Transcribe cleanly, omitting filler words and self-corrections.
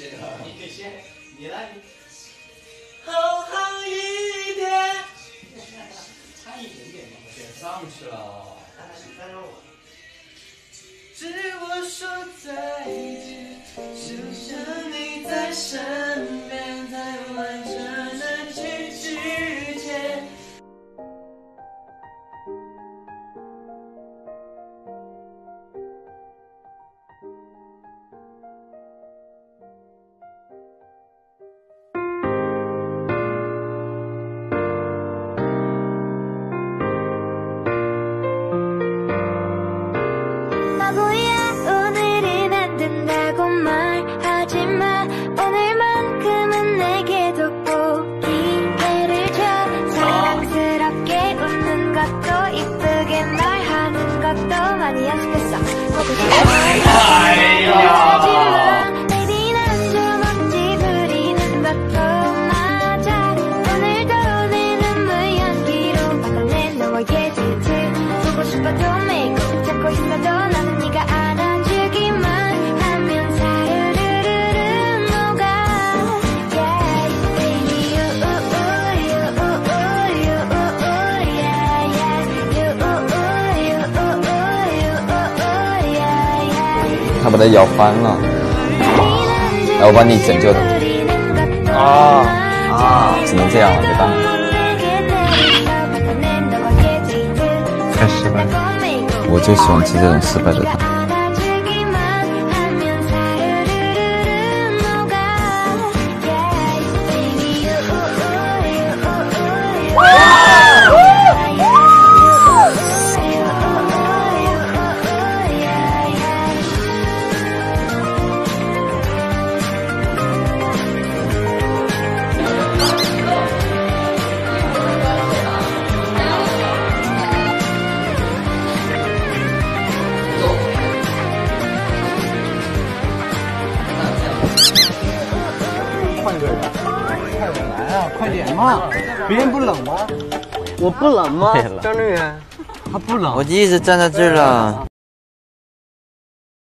个，你先，你来， 好好一点， 差一点点嘛，对，上去了。 再让我。只我说再见，就像你在身边，在完整的句之间。 哎呀！ 他把他咬翻了，来，我帮你拯救他。只能这样了，没办法。 太失败了。 我就喜欢吃这种失败的糖。 快点嘛！别人不冷吗？我不冷吗？张志远，他不冷。 我一直站在这儿了。